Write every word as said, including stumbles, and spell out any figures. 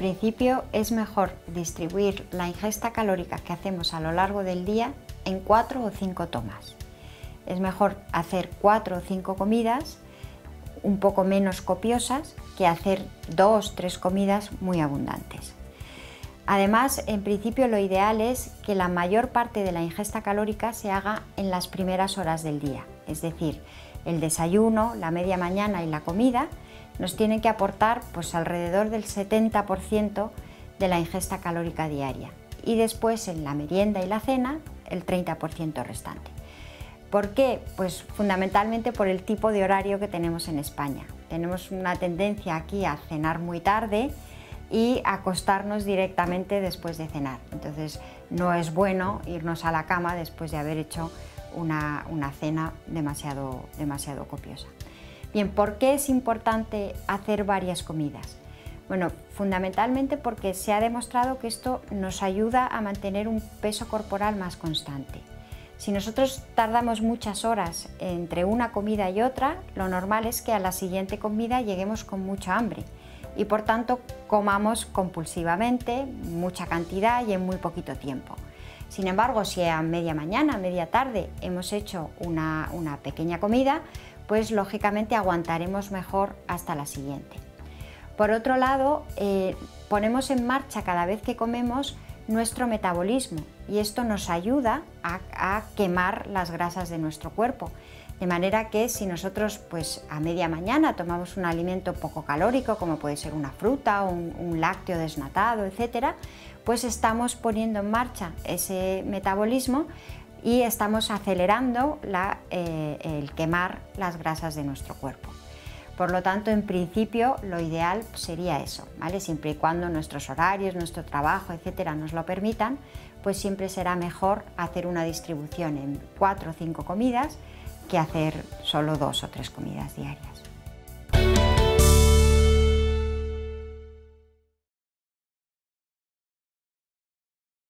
principio es mejor distribuir la ingesta calórica que hacemos a lo largo del día en cuatro o cinco tomas. Es mejor hacer cuatro o cinco comidas un poco menos copiosas que hacer dos o tres comidas muy abundantes. Además, en principio lo ideal es que la mayor parte de la ingesta calórica se haga en las primeras horas del día, es decir, el desayuno, la media mañana y la comida nos tienen que aportar pues alrededor del setenta por ciento de la ingesta calórica diaria y después en la merienda y la cena el treinta por ciento restante. ¿Por qué? Pues fundamentalmente por el tipo de horario que tenemos en España. Tenemos una tendencia aquí a cenar muy tarde y acostarnos directamente después de cenar. Entonces no es bueno irnos a la cama después de haber hecho una, una cena demasiado, demasiado copiosa. Bien, ¿por qué es importante hacer varias comidas? Bueno, fundamentalmente porque se ha demostrado que esto nos ayuda a mantener un peso corporal más constante. Si nosotros tardamos muchas horas entre una comida y otra, lo normal es que a la siguiente comida lleguemos con mucha hambre y por tanto comamos compulsivamente, mucha cantidad y en muy poquito tiempo. Sin embargo, si a media mañana, a media tarde hemos hecho una, una pequeña comida, pues lógicamente aguantaremos mejor hasta la siguiente. Por otro lado, eh, ponemos en marcha cada vez que comemos nuestro metabolismo y esto nos ayuda a, a quemar las grasas de nuestro cuerpo. De manera que si nosotros pues, a media mañana tomamos un alimento poco calórico, como puede ser una fruta, un, un lácteo desnatado, etcétera, pues estamos poniendo en marcha ese metabolismo y estamos acelerando la, eh, el quemar las grasas de nuestro cuerpo. Por lo tanto, en principio, lo ideal sería eso, ¿vale? Siempre y cuando nuestros horarios, nuestro trabajo, etcétera, nos lo permitan, pues siempre será mejor hacer una distribución en cuatro o cinco comidas que hacer solo dos o tres comidas diarias.